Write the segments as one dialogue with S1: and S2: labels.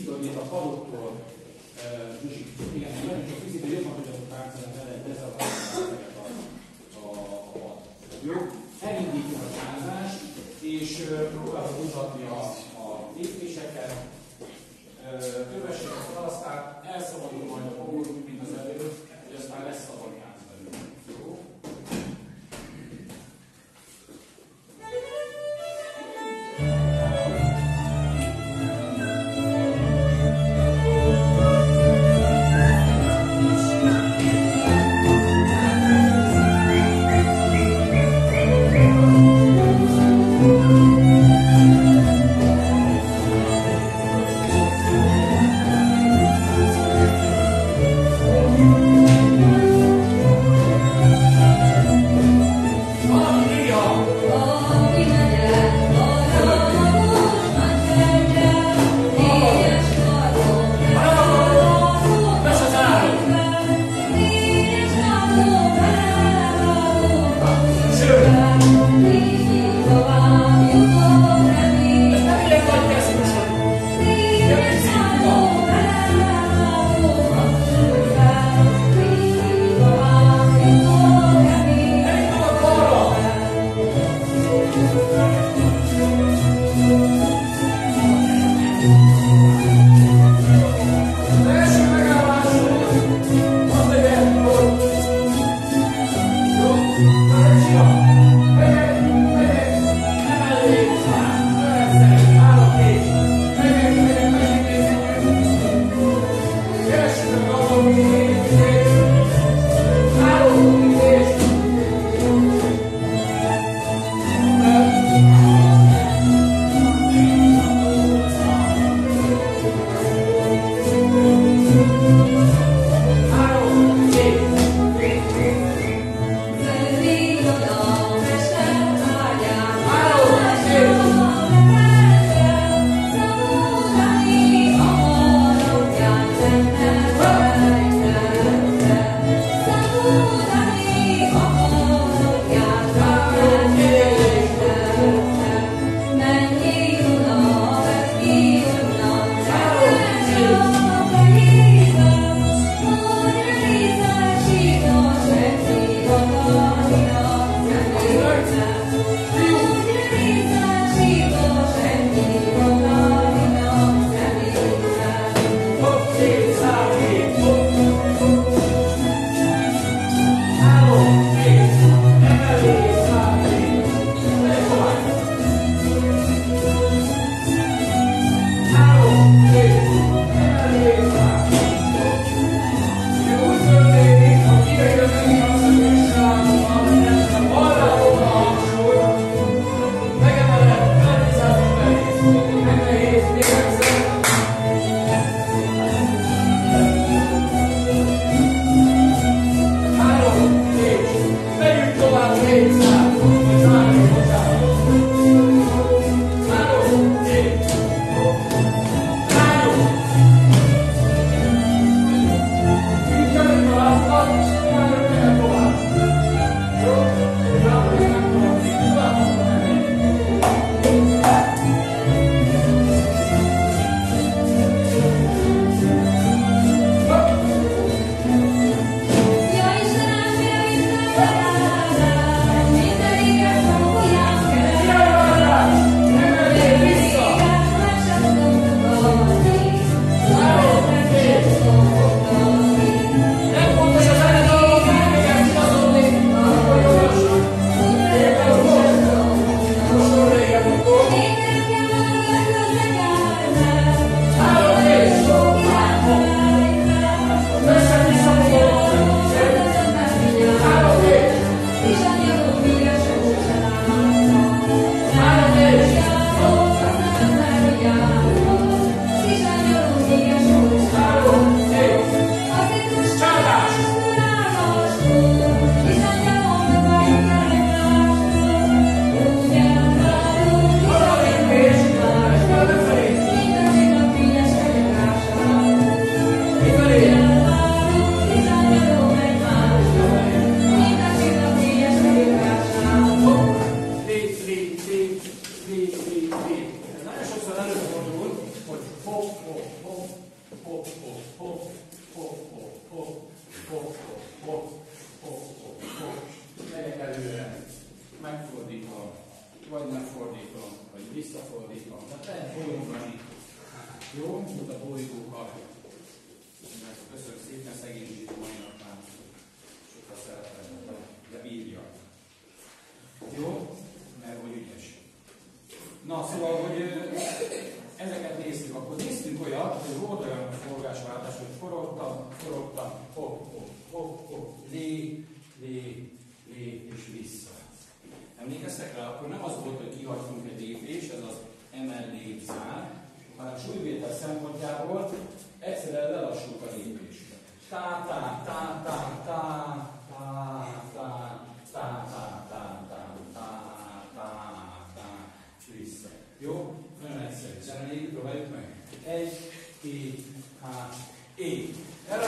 S1: vízből, a faluktól, igen, nagyon sok víziből jobban tudjatok táncolni vele, de ez a jó, elindítjuk a tánzást, és próbálok mutatni a lépéseket, kövessék a falasztát, elszabadul majd a fogó, mint az előtt, hogy aztán lesz szabad tánc belőle. Jó? van. Tehát lehet folyóngani. Jó? Mint a bolygókkal. Köszönöm szépen, szegénység mai napán. Sokkal szeretem, de bírja. Jó? Mert hogy ügyes. Na, szóval, hogy ezeket néztük, akkor néztünk olyat, hogy volt olyan forgásváltás, hogy forogtam, hopp, lé, és vissza. Emlékeztek rá, akkor nem az volt, hogy kihagytunk egy lépést, ez az emellé zár, hanem súlyvétel szempontjából egyszerűen lelassulunk a lépés. Vissza. Jó? Nagyon egyszerű. Zenéljük, próbáljuk meg. 1, 2, 3, é.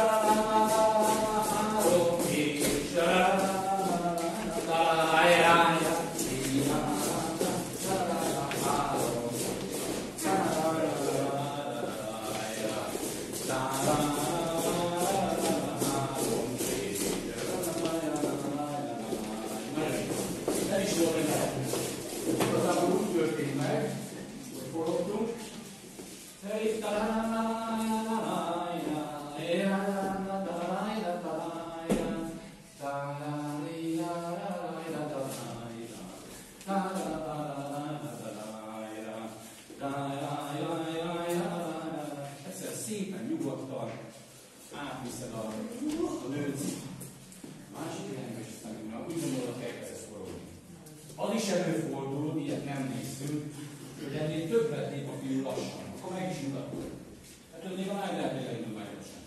S1: Szépen nyugodtan átviszed a nőcit. Másik irányba is aztán úgy gondolod, hogy elkezdesz forogni. Az is előfordul, ilyet nem néztünk, hogy ennél többet lép a fiú lassan. Akkor meg is mutatom. Hát ott még a lány lehet, hogy elindul már gyorsan.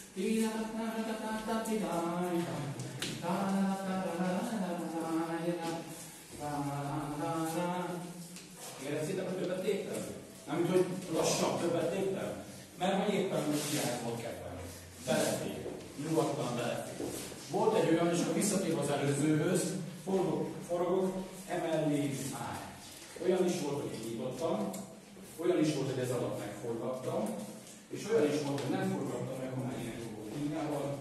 S1: Éreztétek, hogy többet léptem? Nem, hogy lassan többet léptem? Mert hogy éppen úgy hiányzott kedvem. Belefér. Nyugodtan belefér. Volt egy olyan, és akkor visszatérve az előzőhöz, forogok, emellé állj. Olyan is volt, hogy nyitottam, olyan is volt, hogy ez alatt megforgattam, és olyan is volt, hogy nem forgattam meg, hanem ilyen volt. Ingával,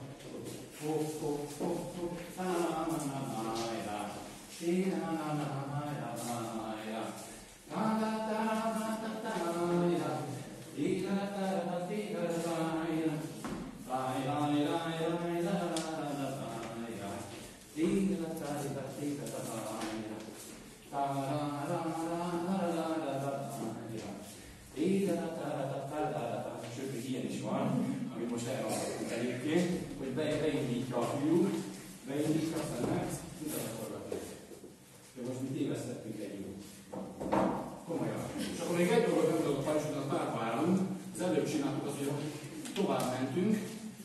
S1: sőt, ilyen is van, amit most elhallgatunk egyébként, hogy beindítja a fiú, beindítja, aztán meg, utána forgatni. De most mi tévesztettünk egy jó. Komolyan. És akkor még egy dolgot nem tudok a parancsot, párba állunk, az előbb csináltuk az, hogy tovább mentünk.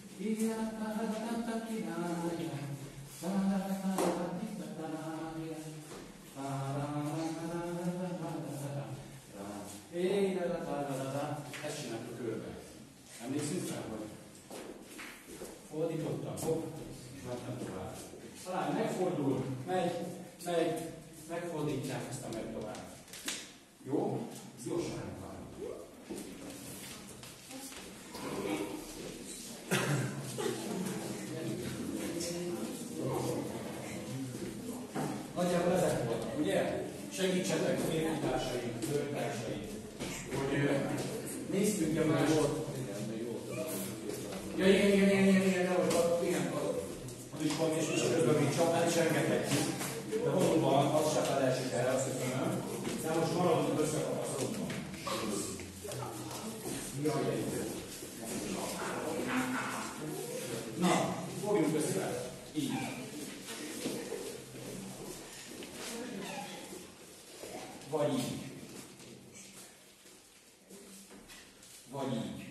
S1: Ezt csináltuk körbe. Emlékszünk rá, hogy fordítottam, hopp, és mentem tovább. Talán megfordul, megy, megfordítják, aztán megy tovább. Jó? Ez gyorsan van. Nagyjából ezek voltak, ugye? Segítsetek férfitársaim, nőtársaim, hogy néztünk-e már volt. Ja, igen, az is van, és közben még csapnál is engedhetjük. De valóban az se felesik el, azt hiszem. De most maradunk összekapaszkodva. Na, fogjunk össze. Így. Vagy így. Vagy így.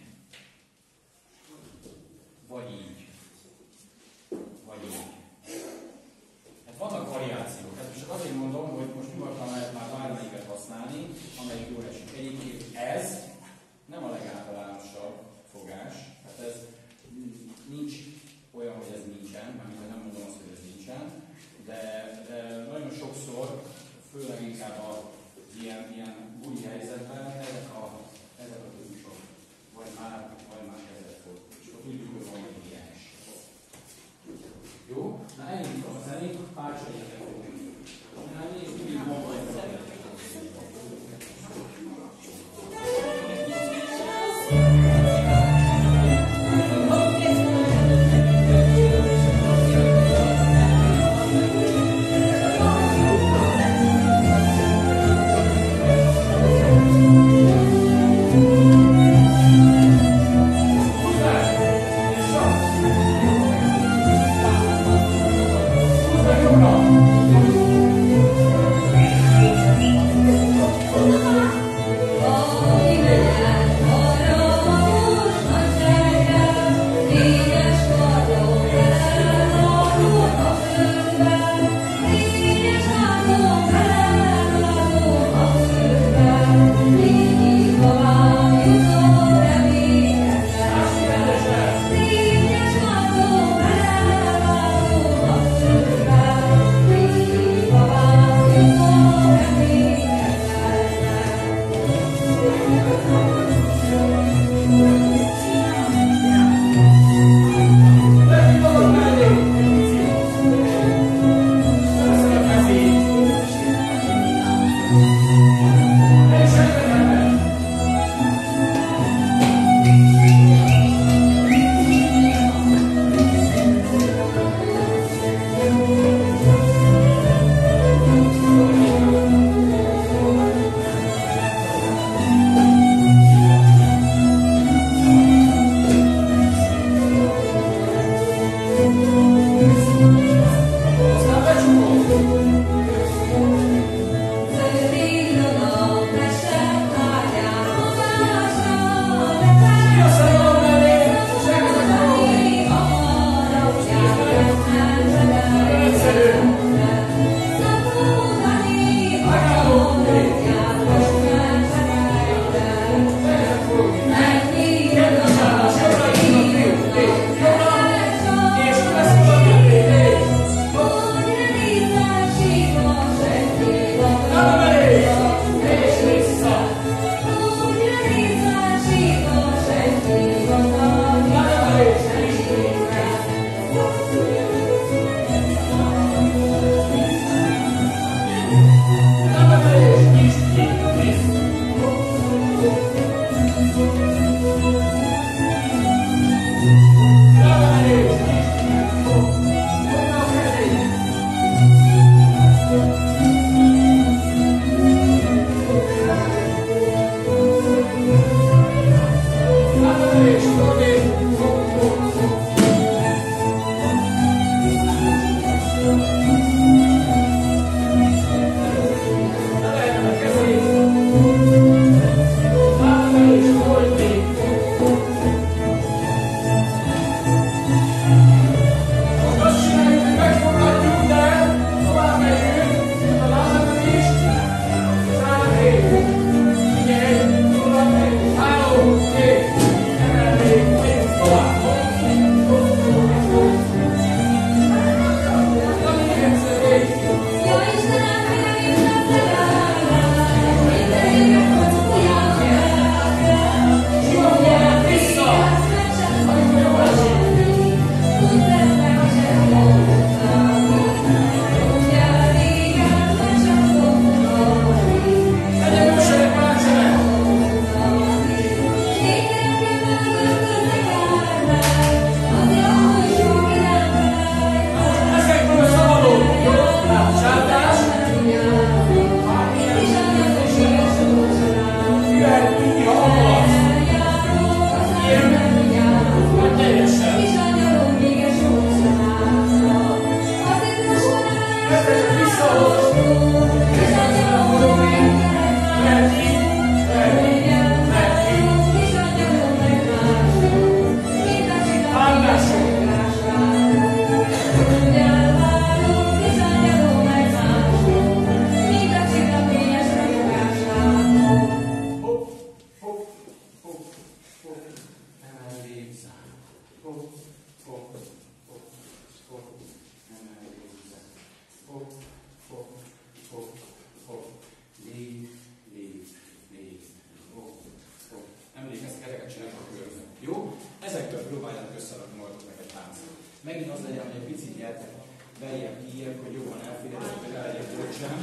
S1: Vagy így. Vagy így. Hát vannak variációk. Hát most csak azért mondom, hogy most nyugodtan lehet már bármelyiket használni, amelyik jól esik. Egyébként ez nem a legáltalánosabb fogás. Hát ez nincs olyan, hogy ez nincsen, mármint nem mondom azt, hogy ez nincsen, de nagyon sokszor, főleg inkább ilyen buli helyzetben ezek a típusok, vagy Megint az legyen, hogy egy picit gyertek beljebb kijebb, hogy jobban elférjetek, hogy legyen gyorsan.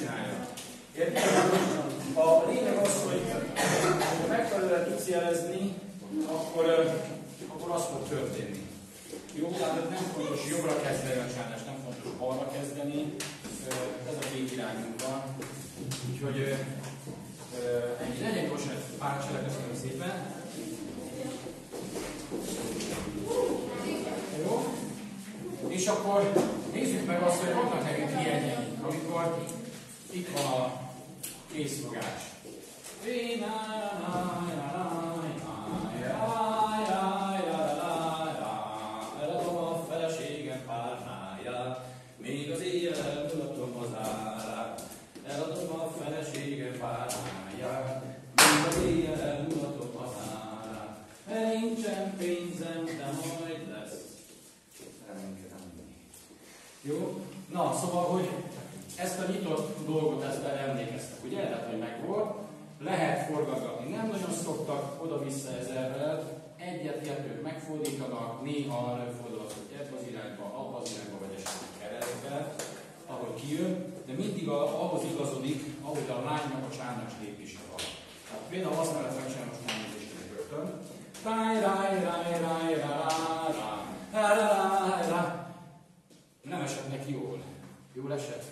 S1: csinálja. A lényeg az, hogy ha megfelelően tudsz jelezni, akkor az fog történni. Jó, tehát nem fontos jobbra kezdeni a csádást, nem fontos balra kezdeni, ez a két irányunk van. Úgyhogy ennyi. Legyen gyorsan egy pár csele, köszönöm szépen. Jó? És akkor nézzük meg azt, hogy vannak nekünk ilyenjeink, amikor itt van a készfogás. Eladom a feleségem párnáját, még az éjjel mulatom az árát. Eladom a feleségem párnáját, még az éjjel mulatom az árát. Nincsen pénzem, de majd lesz. Jó? Na, szóval, hogy ezt a nyitott dolgot, ezt emlékeztek, ugye? Tehát, hogy megvolt. Lehet forgatni, nem nagyon szoktak oda-vissza ezerrel, egyet-kettőt megfordítanak, néha előfordulhat, hogy ebbe az irányba, abba az irányba, vagy esetleg keresztbe, ahogy kijön, de mindig ahhoz igazodik, ahogy a lánynak a csárnás lépése van. Tehát például azt mellett megcsinálom most már nézést rögtön. Nem esett neki jól. Jól esett?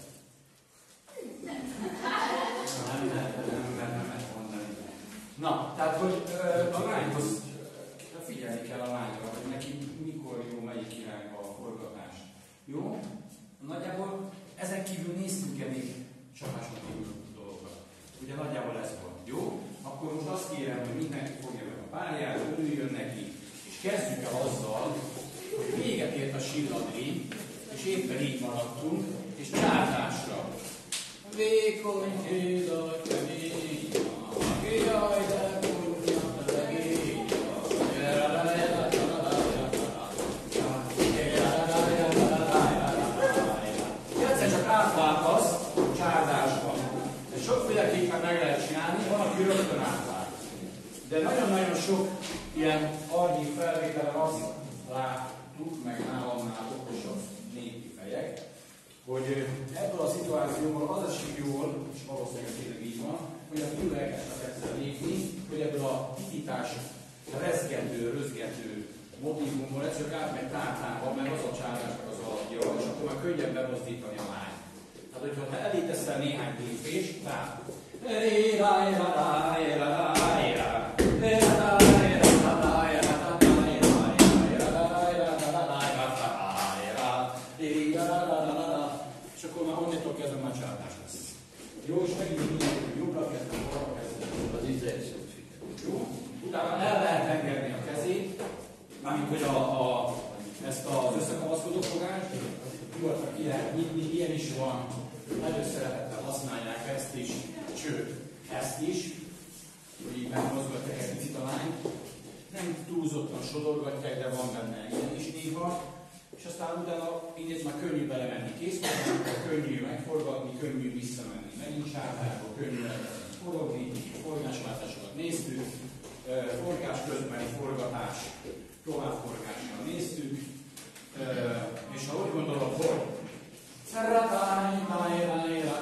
S1: Nem mondani. Na, tehát, hogy a lányhoz figyelni kell a lányra, hogy neki mikor jó, melyik irányba a forgatás. Jó? Nagyjából ezen kívül néztünk-e még csaláson kívül dolgokat. Ugye nagyjából ez volt. Jó? Akkor most azt kérem, hogy mindenki fogja meg a párját, örüljön neki, és kezdjük el azzal, hogy véget ért a silladény, és éppen így maradtunk, és csárdásra. Vékony híd a kemény, jaj, de mondja a legény. Egyszer csak átváltasz csárdásban. De sokféleképpen meg lehet csinálni, van, aki rögtön átvált. De nagyon-nagyon sok ilyen arnyí felvételen azt láttuk, meg nálam okosabb népi fejek, hogy ebből a szituációból az esik jól, és valószínűleg tényleg így van, hogy a fiú elkezdett egyszer lépni, hogy ebből a hitítás rezgető, rözgető motívumból egyszerűen átmegy tártába, mert az a csárdásnak az alapja, és akkor már könnyebb bemozdítani a lány. Tehát, hogyha te elé teszel néhány lépést, tehát és akkor már onnantól kezdve már csárdás lesz. Jó, és megint mindenki jobbra kezdve, balra kezdve. Az ízés. Jó? Utána el lehet engedni a kezét, mármint hogy ezt az összekapaszkodó fogást, nyugodtan ki lehet nyitni, ilyen is van, előszeretettel használják ezt is, sőt, ezt is, hogy így megmozgatják egy picit a lányt. Nem túlzottan sodorgatják, de van benne ilyen is néha. És aztán utána így már könnyű belemenni készfogásba, könnyű megforgatni, könnyű visszamenni megint sárdásba, könnyű elkezdeni forogni, forgásváltásokat néztük, forgás közbeni forgatás, továbbforgással néztük, és ha úgy gondolod, hogy